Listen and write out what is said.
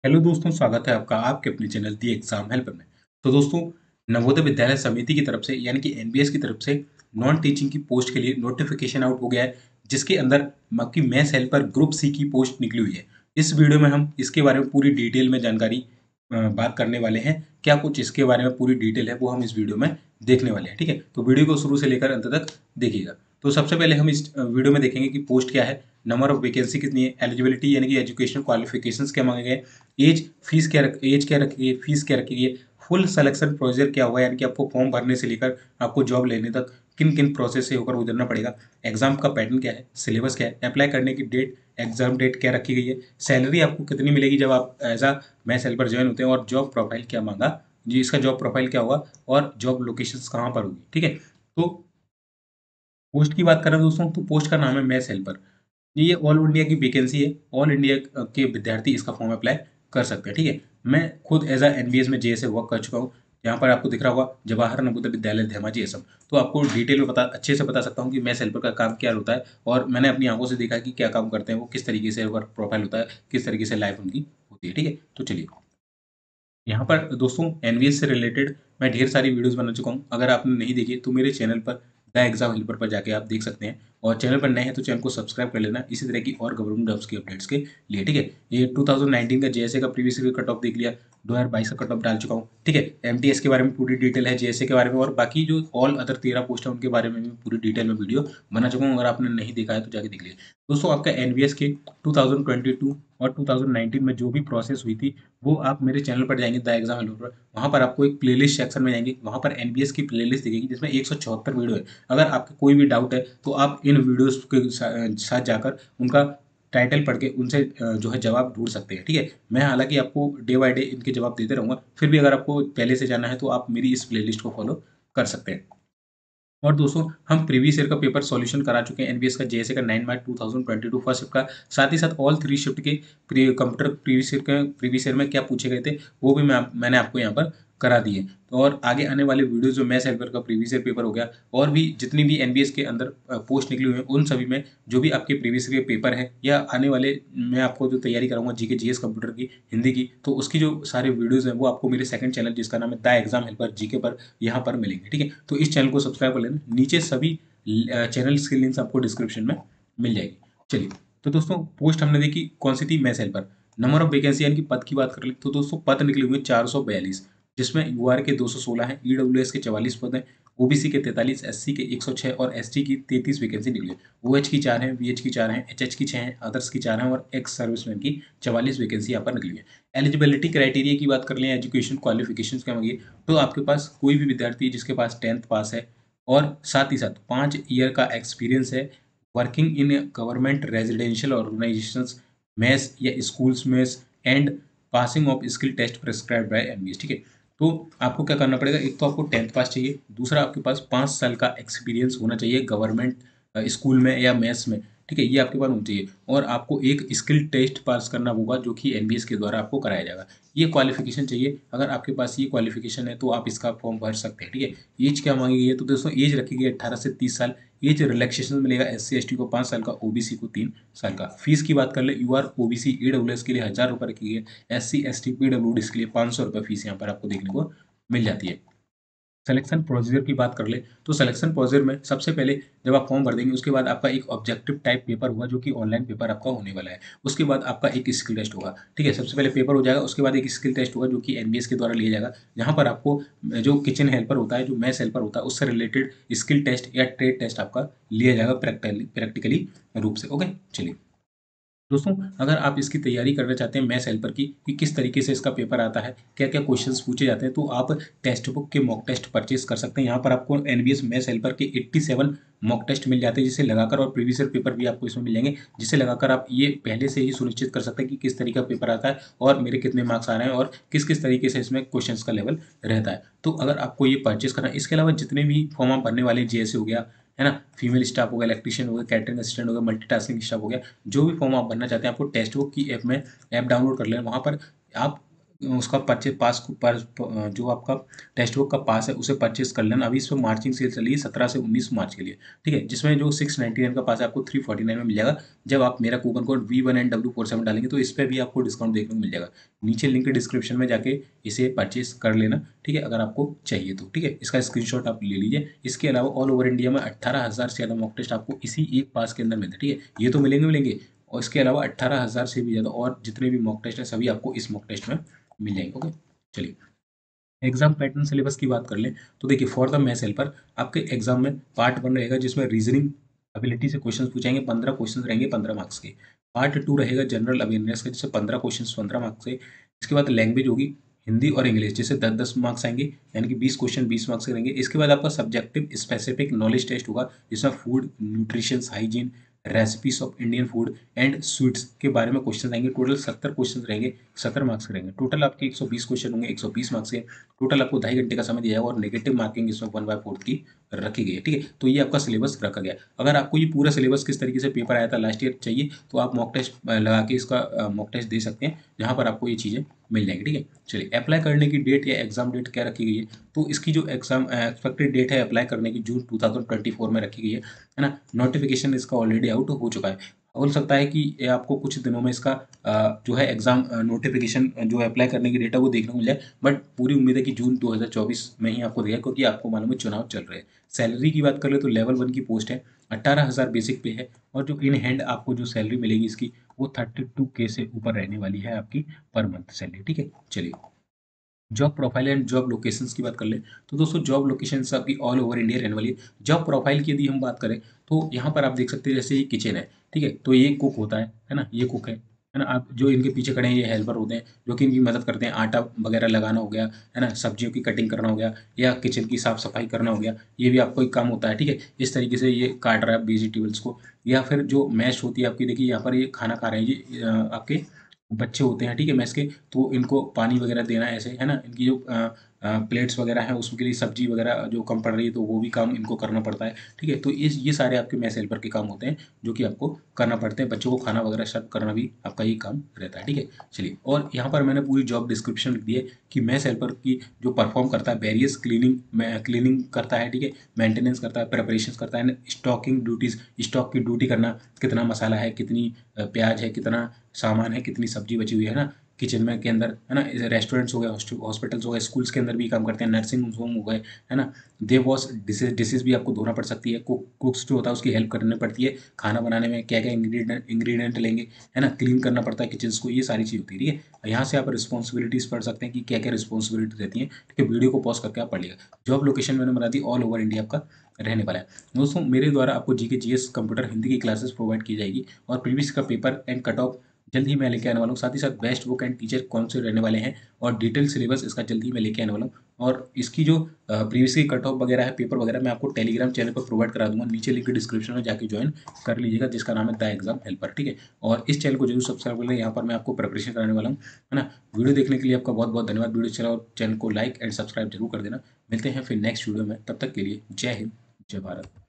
Hello दोस्तों, स्वागत है आपका आपके अपने चैनल दी एग्जाम हेल्पर में। तो दोस्तों, नवोदय विद्यालय समिति की तरफ से यानी कि एनबीएस की तरफ से नॉन टीचिंग की पोस्ट के लिए नोटिफिकेशन आउट हो गया है, जिसके अंदर आपकी मैथ्स हेल्पर ग्रुप सी की पोस्ट निकली हुई है। इस वीडियो में हम इसके बारे में पूरी डिटेल में जानकारी बात करने वाले हैं। क्या कुछ इसके बारे में पूरी डिटेल है वो हम इस वीडियो में देखने वाले हैं। ठीक है, तो वीडियो को शुरू से लेकर अंत तक देखिएगा। तो सबसे पहले हम इस वीडियो में देखेंगे कि पोस्ट क्या है, नंबर ऑफ वैकेंसी कितनी है, एलिजिबिलिटी यानी कि एजुकेशन क्वालिफिकेशंस क्या मांगे गए, एज क्या रखी है, फीस क्या रखी है, फुल सिलेक्शन प्रोसीजर क्या होगा यानी कि आपको फॉर्म भरने से लेकर आपको जॉब लेने तक किन किन प्रोसेस से होकर गुजरना पड़ेगा, एग्जाम का पैटर्न क्या है, सिलेबस क्या है, अप्लाई करने की डेट, एग्जाम डेट क्या रखी गई है, सैलरी आपको कितनी मिलेगी जब आप as a maths helper join होते हैं, और जॉब प्रोफाइल क्या मांगा जी, इसका जॉब प्रोफाइल क्या होगा और जॉब लोकेशंस कहाँ पर होगी। ठीक है, तो पोस्ट की बात करें दोस्तों, तो पोस्ट का नाम है मैथ्स हेल्पर। ये ऑल इंडिया की वैकेंसी है, ऑल इंडिया के विद्यार्थी इसका फॉर्म अप्लाई कर सकते हैं। ठीक है, मैं खुद एज अ एनबीएस में जेएस से वर्क कर चुका हूँ। यहाँ पर आपको दिख रहा होगा जवाहर नवोदय विद्यालय धेमाजी असम। तो आपको डिटेल में अच्छे से बता सकता हूँ कि मैथ्स हेल्पर का काम क्या होता है, और मैंने अपनी आंखों से देखा है कि क्या काम करते हैं वो, किस तरीके से वर्क प्रोफाइल होता है, किस तरीके से लाइफ उनकी होती है। ठीक है, तो चलिए, यहाँ पर दोस्तों एनवीएस से रिलेटेड मैं ढेर सारी वीडियोस बना चुका हूँ। अगर आपने नहीं देखी तो मेरे चैनल पर द एग्जाम हेल्पर पर जाके आप देख सकते हैं, और चैनल पर नए हैं तो चैनल को सब्सक्राइब कर लेना इसी तरह की और गवर्नमेंट जॉब्स की अपडेट्स के लिए। ठीक है, ये 2019 का जेएसए का प्रीवियस ईयर कट ऑफ देख लिया, 2022 का कट ऑफ डाल चुका हूँ। ठीक है, एमटीएस के बारे में पूरी डिटेल है, जेएसए के बारे में, और बाकी जो ऑल अदर 13 पोस्ट है उनके बारे में भी पूरी डिटेल में वीडियो बना चुका हूँ। अगर आपने नहीं देखा है तो जाके देख लीजिए। दोस्तों, आपका एनवीएस के 2022 और 2019 में जो भी प्रोसेस हुई थी वो आप मेरे चैनल पर जाएंगे द एग्जाम हेल्पर पर, वहाँ पर आपको एक प्लेलिस्ट सेक्शन में जाएंगे, वहाँ पर एनबीएस की प्लेलिस्ट दिखेगी जिसमें 174 वीडियो है। अगर आपका कोई भी डाउट है तो आप इन वीडियोस के साथ जाकर उनका टाइटल पढ़ के उनसे जो है जवाब ढूंढ सकते हैं। ठीक है, मैं हालांकि आपको डे बाय डे इनके जवाब देते रहूँगा, फिर भी अगर आपको पहले से जाना है तो आप मेरी इस प्लेलिस्ट को फॉलो कर सकते हैं। और दोस्तों, हम प्रीवियस ईयर का पेपर सॉल्यूशन करा चुके हैं एनबीएस का, जेएसए का 9 मार्च 2022 फर्स्ट शिफ्ट का, साथ ही साथ ऑल 3 शिफ्ट के कंप्यूटर प्रीवियस ईयर में क्या पूछे गए थे वो भी मैंने आपको यहाँ पर करा दिए। तो और आगे आने वाले वीडियो जो मैथ्स हेल्पर का प्रीवियस ईयर पेपर हो गया, और भी जितनी भी एनबीएस के अंदर पोस्ट निकली हुई है उन सभी में जो भी आपके प्रीवियस ईयर के पेपर हैं या आने वाले, मैं आपको जो तैयारी कराऊंगा जीके जीएस कंप्यूटर की हिंदी की, तो उसकी जो सारे वीडियोस हैं वो आपको मेरे सेकंड चैनल जिसका नाम है द एग्जाम हेल्पर जीके पर यहाँ पर मिलेंगे। ठीक है, तो इस चैनल को सब्सक्राइब कर लेना, नीचे सभी चैनल्स की लिंक्स आपको डिस्क्रिप्शन में मिल जाएगी। चलिए, तो दोस्तों पोस्ट हमने देखी कौन सी थी, maths helper. Number of vacancy यानी कि पद की बात कर ले तो दोस्तों पद निकले हुए 442, जिसमें यूआर के 216 हैं, ईडब्ल्यूएस के 44 पद हैं, ओबीसी के 43, एससी के 106 और एसटी की 33 वैकेंसी निकली है। ओएच की 4 हैं, वीएच की 4 हैं, एचएच की 6 हैं, अदर्स की 4 हैं, और एक्स सर्विसमैन की 44 वैकेंसी यहाँ पर निकली है। एलिजिबिलिटी क्राइटेरिया की बात कर लें, एजुकेशन क्वालिफिकेशंस क्या मांगी, तो आपके पास कोई भी विद्यार्थी जिसके पास 10th पास है और साथ ही साथ 5 ईयर का एक्सपीरियंस है working in government residential organisations mess या schools mess and passing of skill test prescribed by MBS. ठीक है, तो आपको क्या करना पड़ेगा, एक तो आपको 10th पास चाहिए, दूसरा आपके पास 5 साल का एक्सपीरियंस होना चाहिए गवर्नमेंट स्कूल में या मेस में। ठीक है, ये आपके पास होना चाहिए, और आपको एक स्किल टेस्ट पास करना होगा जो कि एनबीएस के द्वारा आपको कराया जाएगा। ये क्वालिफिकेशन चाहिए, अगर आपके पास ये क्वालिफिकेशन है तो आप इसका फॉर्म भर सकते हैं। ठीक है, एज क्या मांगी गई है, तो दोस्तों एज रखी गई है 18 से 30 साल। एज रिलैक्सेशन मिलेगा एससी एसटी को 5 साल का, ओबीसी को 3 साल का। फीस की बात कर ले, यूआर ओबीसी ईडब्ल्यूएस के लिए 1000 रुपये रखी गई है, एससी एसटी पीडब्ल्यूडी के लिए 500 रुपये फीस यहाँ पर आपको देखने को मिल जाती है। सिलेक्शन प्रोसीजर की बात कर ले तो सिलेक्शन प्रोसीजर में सबसे पहले जब आप फॉर्म भर देंगे उसके बाद आपका एक ऑब्जेक्टिव टाइप पेपर होगा जो कि ऑनलाइन पेपर आपका होने वाला है। उसके बाद आपका एक स्किल टेस्ट होगा। ठीक है, सबसे पहले पेपर हो जाएगा, उसके बाद एक स्किल टेस्ट होगा जो कि एनबीएस के द्वारा लिया जाएगा, जहाँ पर आपको जो किचन हेल्पर होता है, जो मैथ्स हेल्पर होता है, उससे रिलेटेड स्किल टेस्ट या ट्रेड टेस्ट आपका लिया जाएगा प्रैक्टिकली रूप से। ओके, चलिए दोस्तों, अगर आप इसकी तैयारी करना चाहते हैं मैथ्स हेल्पर की कि किस तरीके से इसका पेपर आता है, क्या क्या क्वेश्चंस पूछे जाते हैं, तो आप टेक्स्ट बुक के मॉक टेस्ट परचेज कर सकते हैं। यहाँ पर आपको एनबीएस मैथ्स हेल्पर के 87 मॉक टेस्ट मिल जाते हैं, जिसे लगाकर, और प्रीवियस ईयर पेपर भी आपको इसमें मिल जाएंगे, जिसे लगाकर आप ये पहले से ही सुनिश्चित कर सकते हैं कि किस तरीके का पेपर आता है और मेरे कितने मार्क्स आ रहे हैं और किस किस तरीके से इसमें क्वेश्चन का लेवल रहता है। तो अगर आपको ये परचेज करना है, इसके अलावा जितने भी फॉर्म आप भरने वाले, जेएसए हो गया है ना, फीमेल स्टाफ हो गया, इलेक्ट्रिशियन हो गया, कैटरिंग असिस्टेंट हो गया, मल्टीटास्किंग स्टाफ हो गया, जो भी फॉर्म आप भरना चाहते हैं आपको टेक्स्ट बुक की ऐप में ऐप डाउनलोड कर लेना। वहाँ पर आप उसका परचेज पास पर जो आपका टेक्स्ट बुक का पास है उसे परचेज कर लेना। अभी इस पर मार्चिंग सेल चली है 17 से 19 मार्च के लिए, ठीक है, जिसमें जो 699 का पास है आपको 349 में मिल जाएगा। जब आप मेरा कूपन कोड V1NW47 डालेंगे तो इस पर भी आपको डिस्काउंट देखने को मिल जाएगा। नीचे लिंक डिस्क्रिप्शन में जाके इसे परचेज कर लेना, ठीक है, अगर आपको चाहिए तो, ठीक है। इसका स्क्रीनशॉट आप ले लीजिए। इसके अलावा ऑल ओवर इंडिया में 18,000 से ज़्यादा मॉक टेस्ट आपको इसी एक पास के अंदर मिलते हैं, ठीक है। ये तो मिलेंगे, और इसके अलावा 18,000 से भी ज़्यादा और जितने भी मॉक टेस्ट हैं सभी आपको इस मॉक टेस्ट में मिल जाएंगे। ओके, चलिए एग्जाम पैटर्न सिलेबस की बात कर लें तो देखिए फॉर द मैथ्स हेल्पर आपके एग्जाम में पार्ट 1 रहेगा जिसमें रीजनिंग एबिलिटी से क्वेश्चन पूछेंगे, 15 क्वेश्चन रहेंगे 15 मार्क्स के। पार्ट 2 रहेगा जनरल अवेयरनेस का जिससे 15 क्वेश्चन 15 मार्क्स के। इसके बाद लैंग्वेज होगी हिंदी और इंग्लिश जिससे 10-10 मार्क्स आएंगे, यानी कि 20 क्वेश्चन 20 मार्क्स के रहेंगे। इसके बाद आपका सब्जेक्टिव स्पेसिफिक नॉलेज टेस्ट होगा जिसमें food nutrition hygiene recipes of Indian food and sweets के बारे में क्वेश्चन आएंगे। टोटल 70 क्वेश्चन रहेंगे, 70 मार्क्स के रहेंगे। टोटल आपके 120 क्वेश्चन होंगे 120 मार्क्स के। टोटल आपको 2.5 घंटे का समय दिया जाएगा और नेगेटिव मार्किंग इसमें 1/4 की रखी गई है, ठीक है। तो ये आपका सिलेबस रखा गया है। अगर आपको ये पूरा सिलेबस किस तरीके से पेपर आया था लास्ट ईयर चाहिए तो आप मॉक टेस्ट लगा के इसका मॉक टेस्ट दे सकते हैं जहाँ पर आपको ये चीज़ें मिल जाएंगी, ठीक है। चलिए अप्लाई करने की डेट या एग्जाम डेट क्या रखी गई है, तो इसकी जो एग्जाम एक्सपेक्टेड डेट है अप्लाई करने की जून 2024 में रखी गई है ना। नोटिफिकेशन इसका ऑलरेडी आउट हो चुका है। हो सकता है कि ये आपको कुछ दिनों में इसका जो है एग्जाम नोटिफिकेशन जो अप्लाई करने की डेट है वो देखने को मिल जाए, बट पूरी उम्मीद है कि जून 2024 में ही आपको देगा क्योंकि आपको मालूम है चुनाव चल रहे हैं। सैलरी की बात कर ले तो लेवल 1 की पोस्ट है, 18,000 बेसिक पे है और जो इन हैंड आपको जो सैलरी मिलेगी इसकी वो 32K से ऊपर रहने वाली है आपकी पर मंथ सैलरी, ठीक है। चलिए job profile and job locations की बात कर ले तो दोस्तों जॉब लोकेशंस आपकी ऑल ओवर इंडिया रहने वाली है। जॉब प्रोफाइल की यदि हम बात करें तो यहाँ पर आप देख सकते हैं जैसे ये किचन है, ठीक है, तो ये कुक होता है ना, ये कुक है ना। आप जो इनके पीछे खड़े हैं ये हेल्पर होते हैं जो कि इनकी मदद करते हैं, आटा वगैरह लगाना हो गया है ना, सब्जियों की कटिंग करना हो गया या किचन की साफ सफाई करना हो गया, ये भी आपको एक काम होता है, ठीक है। इस तरीके से ये काट रहा है वेजिटेबल्स को। या फिर जो मैश होती है आपकी, देखिए यहाँ पर ये खाना खा रहे हैं ये आपके बच्चे होते हैं, ठीक है, मैस के, तो इनको पानी वगैरह देना ऐसे है ना, इनकी जो प्लेट्स वगैरह हैं उसके लिए सब्जी वगैरह जो कम पड़ रही है तो वो भी काम इनको करना पड़ता है, ठीक है। तो ये सारे आपके मैस हेल्पर के काम होते हैं जो कि आपको करना पड़ते हैं। बच्चों को खाना वगैरह सर्व करना भी आपका ही काम रहता है, ठीक है। चलिए और यहाँ पर मैंने पूरी जॉब डिस्क्रिप्शन लिख दी है कि मैस हेल्पर की जो परफॉर्म करता है वेरियस क्लीनिंग करता है, ठीक है, मेंटेनेंस करता है, प्रिपरेशन करता है, स्टॉकिंग ड्यूटीज, स्टॉक की ड्यूटी करना, कितना मसाला है, कितनी प्याज है, कितना सामान है, कितनी सब्जी बची हुई है ना किचन में के अंदर, है ना। रेस्टोरेंट्स हो गए, हॉस्पिटल्स हो गए, स्कूल्स के अंदर भी काम करते हैं, नर्सिंग होम हो गए, है ना। दे वॉश डिशेज भी आपको धोना पड़ सकती है, कुक्स जो होता है उसकी हेल्प करनी पड़ती है खाना बनाने में, क्या क्या इंग्रेडिएंट लेंगे, है ना, क्लीन करना पड़ता है किचन को, ये सारी चीज़ होती है, ठीक है। यहाँ से आप रिस्पॉन्सिबिलिटीज़ पढ़ सकते हैं कि क्या क्या रिस्पॉन्सिबिलिटी रहती है, ठीक है। वीडियो को पॉज करके आप पढ़िएगा। जॉब लोकेशन मैंने बना दी ऑल ओवर इंडिया आपका रहने वाला है। दोस्तों मेरे द्वारा आपको जीके जीएस कंप्यूटर हिंदी की क्लासेस प्रोवाइड की जाएगी और प्रीवियस का पेपर एंड कट ऑफ जल्द ही मैं लेके आने वाला हूँ। साथ ही साथ बेस्ट बुक एंड टीचर कौन से रहने वाले हैं और डिटेल सिलेबस इसका जल्द ही मैं लेके आने वाला हूँ। और इसकी जो प्रीवियस की कट ऑफ वगैरह है पेपर वगैरह मैं आपको टेलीग्राम चैनल पर प्रोवाइड करा दूंगा, नीचे लिंक डिस्क्रिप्शन में जाके ज्वाइन कर लीजिएगा जिसका नाम है द एग्जाम हेल्पर, ठीक है। और इस चैनल को जरूर सब्सक्राइब कर लें, यहाँ पर मैं आपको प्रिपरेशन कराने वाला हूँ, है ना। वीडियो देखने के लिए आपका बहुत बहुत धन्यवाद। वीडियो चला और चैनल को लाइक एंड सब्सक्राइब जरूर कर देना। मिलते हैं फिर नेक्स्ट वीडियो में, तब तक के लिए जय हिंद जय भारत।